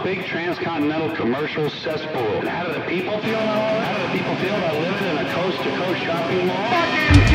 big transcontinental commercial cesspool. And how do the people feel about all that? How do the people feel about living in a coast-to-coast shopping mall? Fucking